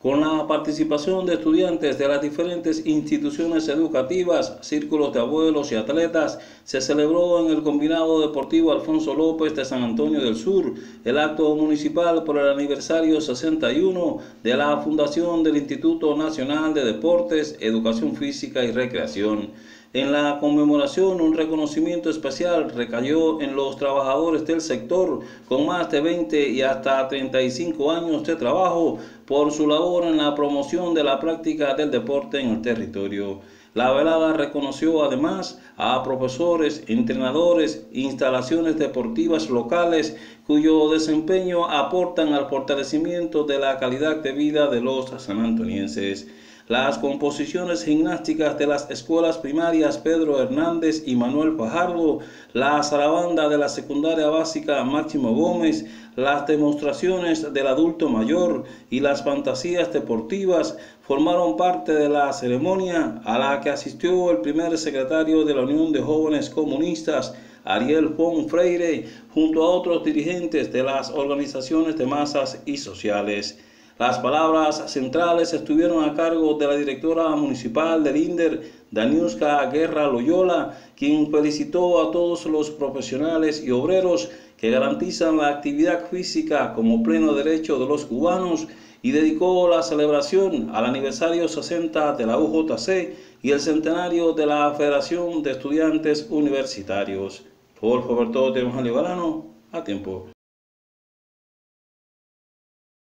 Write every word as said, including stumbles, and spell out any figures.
con la participación de estudiantes de las diferentes instituciones educativas, círculos de abuelos y atletas, se celebró en el Combinado Deportivo Alfonso López de San Antonio del Sur el acto municipal por el aniversario sesenta y uno de la fundación del Instituto Nacional de Deportes, Educación Física y Recreación. En la conmemoración, un reconocimiento especial recayó en los trabajadores del sector con más de veinte y hasta treinta y cinco años de trabajo por su labor en la promoción de la práctica del deporte en el territorio. La velada reconoció además a profesores, entrenadores e instalaciones deportivas locales cuyo desempeño aportan al fortalecimiento de la calidad de vida de los sanantonienses. Las composiciones gimnásticas de las escuelas primarias Pedro Hernández y Manuel Fajardo, la zarabanda de la secundaria básica Máximo Gómez, las demostraciones del adulto mayor y las fantasías deportivas formaron parte de la ceremonia a la que asistió el primer secretario de la Unión de Jóvenes Comunistas, Ariel Fon Freire, junto a otros dirigentes de las organizaciones de masas y sociales. Las palabras centrales estuvieron a cargo de la directora municipal del INDER, Daniuska Guerra Loyola, quien felicitó a todos los profesionales y obreros que garantizan la actividad física como pleno derecho de los cubanos y dedicó la celebración al aniversario sesenta de la U J C y el centenario de la Federación de Estudiantes Universitarios. Por Roberto de Evangelio Galano, a tiempo.